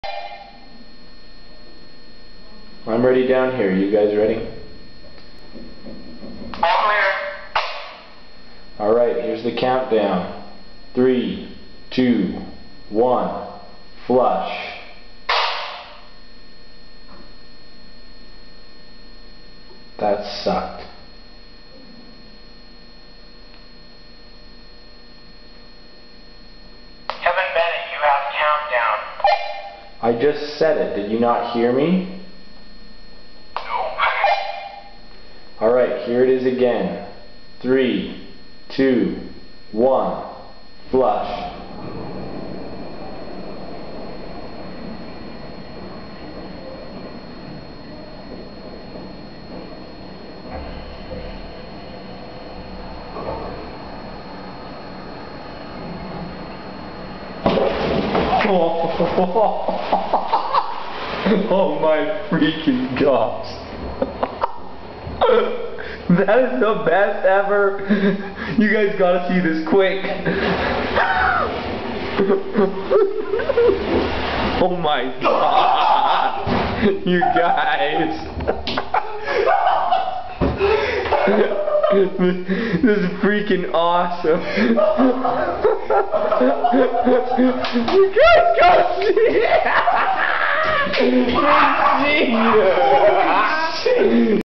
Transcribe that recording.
I'm ready down here. You guys ready? All clear. Alright, here's the countdown. 3, 2, 1, flush. That sucked. Kevin Bennett, you have countdown. I just said it. Did you not hear me? No. Alright, here it is again. 3, 2, 1, flush. Oh my freaking gosh. That is the best ever. You guys gotta see this quick. Oh my god. You guys. This is freaking awesome. You guys gotta see it. See it.